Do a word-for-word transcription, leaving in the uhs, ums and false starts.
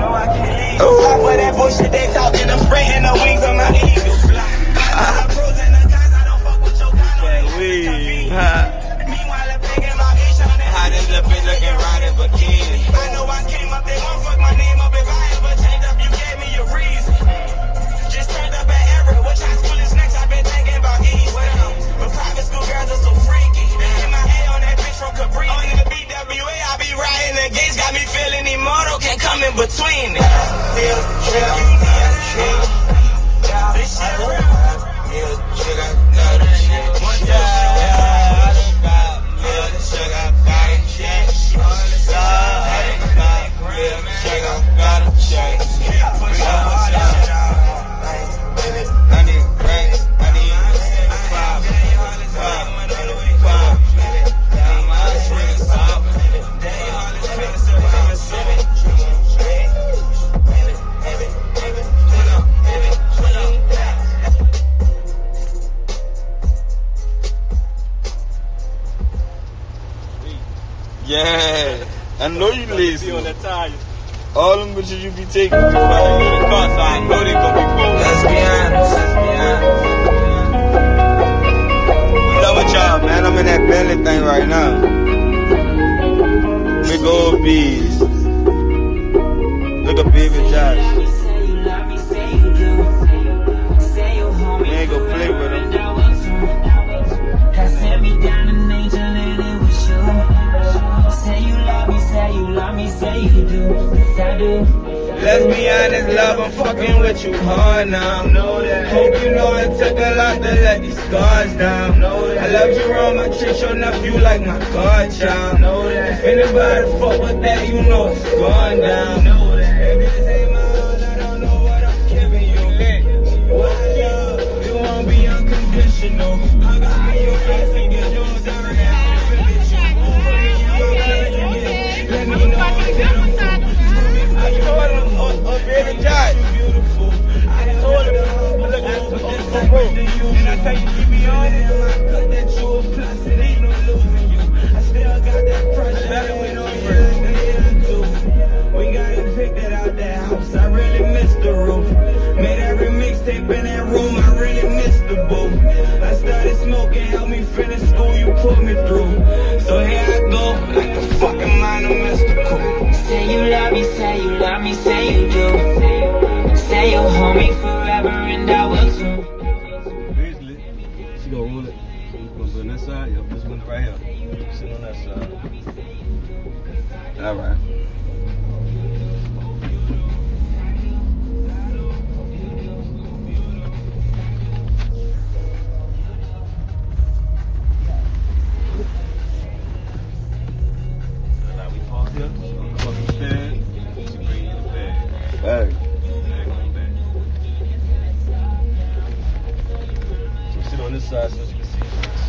know I can't leave. Stop with that bullshit they talking. I'm spraying the wings on my eagle. I pros and the guys, I don't fuck with your kind of meanwhile, I'm picking my bitch on that. How this little bitch looking right in bikini? I know I came up, they won't fuck my name up. If I ever change up, you gave me a reason. Just turned up at Everett. Which high school is next? I've been thinking about East. But private school girls are so freaky. Hit my head on that bitch from Capri. On the B W A, I be riding the gates. Got me feeling immortal. Can't come in between it. Feel chill, chill. This shit real. Feel chill, I know the shit. One time, yeah, all about feel the sugar, body check. All the stuff, feel the sugar, gotta check. Push up, all that shit out. I need rent, I need five, five, five. I'm my shit, stop. They all this pain, so I'm a seven. Yeah, I know you lazy. On that tire. All them bitches you be taking to buy you the car, so I know they gonna be cool. Let's be honest, let's be honest. What's up with y'all, man? I'm in that Bentley thing right now. Big old bees. Look at baby Josh. We ain't gonna play with him. Let's be honest, love, I'm fucking with you hard now. Know that. Hope you know it took a lot to let these scars down. Know that. I love you wrong, my treat your nephew like my godchild. Know that. If anybody fuck with that, you know it's gone down. Know that. If this ain't my heart, I don't know what I'm giving you. Why love? You won't be unconditional. I got your ass and get yours already. Let me know I told him, oh, oh, baby Josh. I told him, look, I told him, and I tell you, keep me on it. I cut that you a plus, it ain't no losing you. I still got that pressure. Better went on first. We got evicted out that house. I really missed the roof. Made every mixtape in that room. I really missed the booth. I started smoking, helped me finish school. You put me through. So here I go, like the fucking mind of mystical. Say you love me, say you love me, say you do. Say you'll hold me forever and I will too. Basically, she gonna roll it. She's gonna go on that side. Yep, this one right here. Sit on that side. All right. Hey. So sit on this side so you can see.